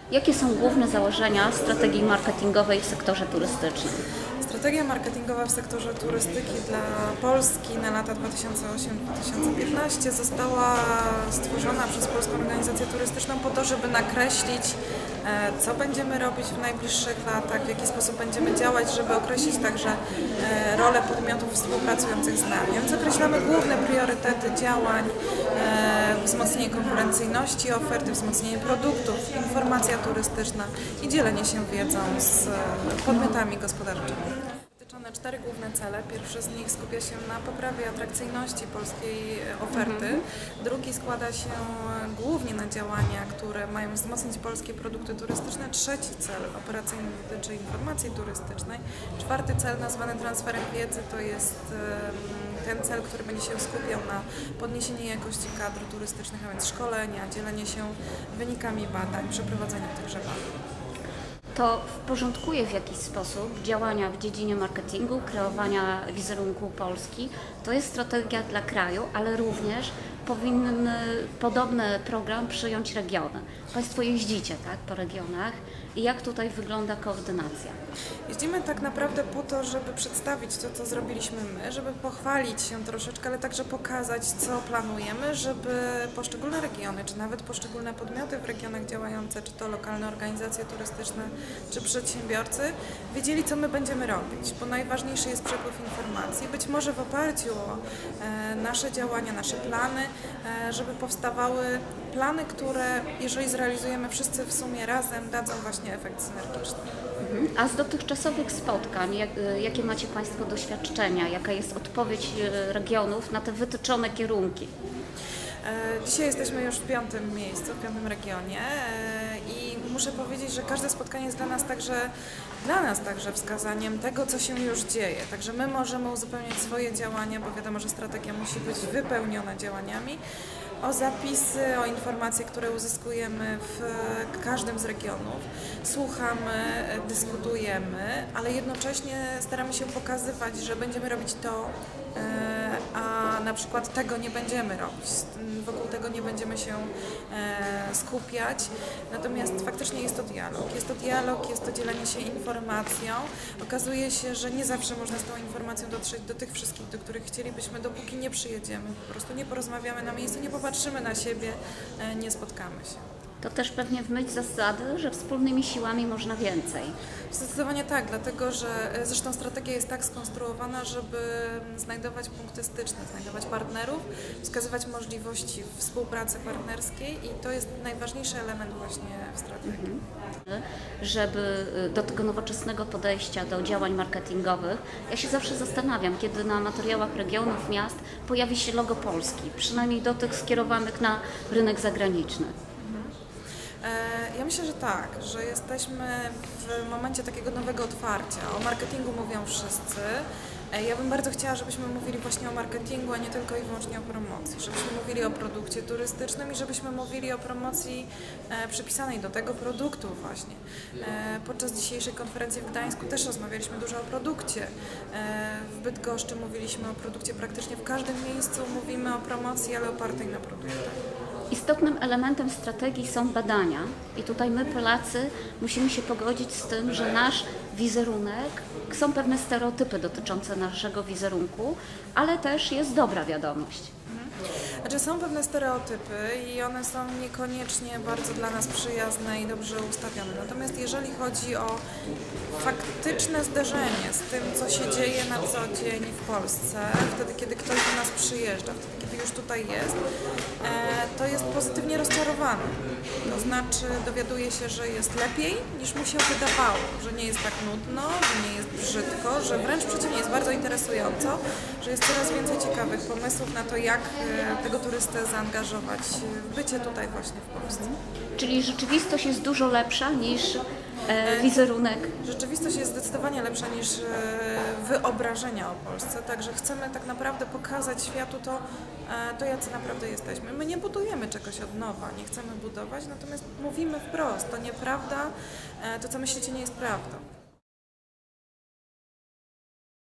Jakie są główne założenia strategii marketingowej w sektorze turystycznym? Strategia marketingowa w sektorze turystyki dla Polski na lata 2008-2015 została stworzona przez Polską Organizację Turystyczną po to, żeby nakreślić, co będziemy robić w najbliższych latach, w jaki sposób będziemy działać, żeby określić także rolę podmiotów współpracujących z nami. Więc określamy główne priorytety działań, wzmocnienie konkurencyjności oferty, wzmocnienie produktów, informacja turystyczna i dzielenie się wiedzą z podmiotami gospodarczymi. Wytyczone 4 główne cele. Pierwszy z nich skupia się na poprawie atrakcyjności polskiej oferty. Drugi składa się głównie na działania, które mają wzmocnić polskie produkty turystyczne. Trzeci cel operacyjny dotyczy informacji turystycznej. Czwarty cel nazwany transferem wiedzy to jest ten cel, który będzie się skupiał na podniesieniu jakości kadr turystycznych, a więc szkolenia, dzielenie się wynikami badań, przeprowadzeniu tychże badań. To porządkuje w jakiś sposób działania w dziedzinie marketingu, kreowania wizerunku Polski. To jest strategia dla kraju, ale również powinny podobny program przyjąć regiony. Państwo jeździcie, tak, po regionach i jak tutaj wygląda koordynacja? Jeździmy tak naprawdę po to, żeby przedstawić to, co zrobiliśmy my, żeby pochwalić się troszeczkę, ale także pokazać, co planujemy, żeby poszczególne regiony, czy nawet poszczególne podmioty w regionach działające, czy to lokalne organizacje turystyczne, czy przedsiębiorcy, wiedzieli, co my będziemy robić, bo najważniejszy jest przepływ informacji. Być może w oparciu o nasze działania, nasze plany, żeby powstawały plany, które, jeżeli zrealizujemy wszyscy w sumie razem, dadzą właśnie efekt synergiczny. A z dotychczasowych spotkań, jakie macie Państwo doświadczenia? Jaka jest odpowiedź regionów na te wytyczone kierunki? Dzisiaj jesteśmy już w 5. miejscu, w 5. regionie i muszę powiedzieć, że każde spotkanie jest dla nas także wskazaniem tego, co się już dzieje. Także my możemy uzupełniać swoje działania, bo wiadomo, że strategia musi być wypełniona działaniami, o zapisy, o informacje, które uzyskujemy w każdym z regionów. Słuchamy, dyskutujemy, ale jednocześnie staramy się pokazywać, że będziemy robić to, a na przykład tego nie będziemy robić, wokół tego nie będziemy się skupiać. Natomiast faktycznie jest to dialog, jest to dzielenie się informacją. Okazuje się, że nie zawsze można z tą informacją dotrzeć do tych wszystkich, do których chcielibyśmy, dopóki nie przyjedziemy, po prostu nie porozmawiamy na miejscu, nie popatrzymy na siebie, nie spotkamy się. To też pewnie w myśl zasady, że wspólnymi siłami można więcej. Zdecydowanie tak, dlatego że zresztą strategia jest tak skonstruowana, żeby znajdować punkty styczne, znajdować partnerów, wskazywać możliwości współpracy partnerskiej i to jest najważniejszy element właśnie w strategii. Żeby do tego nowoczesnego podejścia do działań marketingowych, ja się zawsze zastanawiam, kiedy na materiałach regionów, miast pojawi się logo Polski, przynajmniej do tych skierowanych na rynek zagraniczny. Ja myślę, że tak, że jesteśmy w momencie takiego nowego otwarcia. O marketingu mówią wszyscy. Ja bym bardzo chciała, żebyśmy mówili właśnie o marketingu, a nie tylko i wyłącznie o promocji. Żebyśmy mówili o produkcie turystycznym i żebyśmy mówili o promocji przypisanej do tego produktu właśnie. Podczas dzisiejszej konferencji w Gdańsku też rozmawialiśmy dużo o produkcie. W Bydgoszczy mówiliśmy o produkcie praktycznie w każdym miejscu. Mówimy o promocji, ale opartej na produktach. Istotnym elementem strategii są badania i tutaj my, Polacy, musimy się pogodzić z tym, że nasz wizerunek, są pewne stereotypy dotyczące naszego wizerunku, ale też jest dobra wiadomość. Znaczy są pewne stereotypy i one są niekoniecznie bardzo dla nas przyjazne i dobrze ustawione. Natomiast jeżeli chodzi o faktyczne zderzenie z tym, co się dzieje na co dzień w Polsce, wtedy kiedy ktoś do nas przyjeżdża, wtedy kiedy już tutaj to jest pozytywnie rozczarowany. To znaczy dowiaduje się, że jest lepiej niż mu się wydawało, że nie jest tak nudno, że nie jest brzydko, że wręcz przeciwnie, jest bardzo interesująco, że jest coraz więcej ciekawych pomysłów na to, jak tego turystę zaangażować w bycie tutaj właśnie w Polsce. Czyli rzeczywistość jest dużo lepsza niż wizerunek? Rzeczywistość jest zdecydowanie lepsza niż wyobrażenia o Polsce, także chcemy tak naprawdę pokazać światu to jacy naprawdę jesteśmy. My nie budujemy czegoś od nowa, nie chcemy budować, natomiast mówimy wprost, to nieprawda, to co myślicie nie jest prawdą.